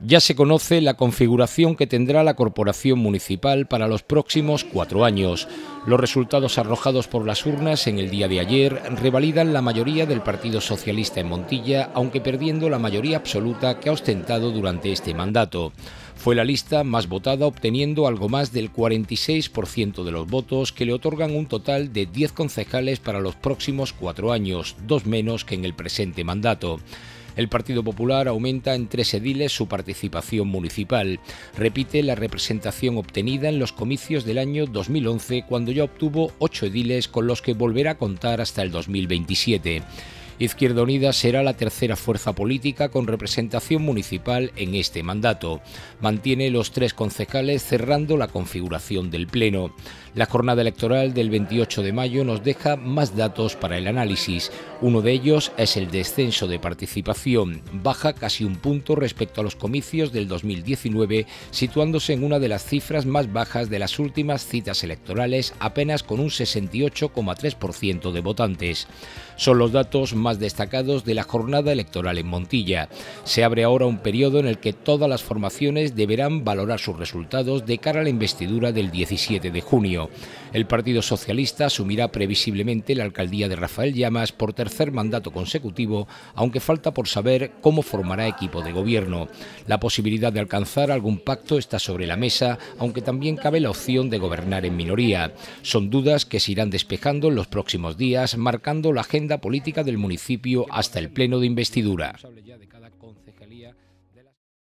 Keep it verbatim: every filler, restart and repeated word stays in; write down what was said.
Ya se conoce la configuración que tendrá la corporación municipal para los próximos cuatro años. Los resultados arrojados por las urnas en el día de ayer revalidan la mayoría del Partido Socialista en Montilla, aunque perdiendo la mayoría absoluta que ha ostentado durante este mandato. Fue la lista más votada, obteniendo algo más del cuarenta y seis por ciento de los votos, que le otorgan un total de diez concejales para los próximos cuatro años, dos menos que en el presente mandato. El Partido Popular aumenta en tres ediles su participación municipal. Repite la representación obtenida en los comicios del año dos mil once, cuando ya obtuvo ocho ediles con los que volverá a contar hasta el dos mil veintisiete. Izquierda Unida será la tercera fuerza política con representación municipal en este mandato. Mantiene los tres concejales, cerrando la configuración del Pleno. La jornada electoral del veintiocho de mayo nos deja más datos para el análisis. Uno de ellos es el descenso de participación. Baja casi un punto respecto a los comicios del dos mil diecinueve, situándose en una de las cifras más bajas de las últimas citas electorales, apenas con un sesenta y ocho coma tres por ciento de votantes. Son los datos más destacados de la jornada electoral en Montilla. Se abre ahora un periodo en el que todas las formaciones deberán valorar sus resultados de cara a la investidura del diecisiete de junio. El Partido Socialista asumirá previsiblemente la alcaldía de Rafael Llamas por tercer mandato consecutivo, aunque falta por saber cómo formará equipo de gobierno. La posibilidad de alcanzar algún pacto está sobre la mesa, aunque también cabe la opción de gobernar en minoría. Son dudas que se irán despejando en los próximos días, marcando la agenda política del municipio hasta el pleno de investidura.